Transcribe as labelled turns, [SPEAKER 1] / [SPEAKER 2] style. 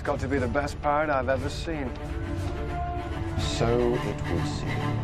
[SPEAKER 1] got to be the best pirate I've ever seen.
[SPEAKER 2] So it would seem.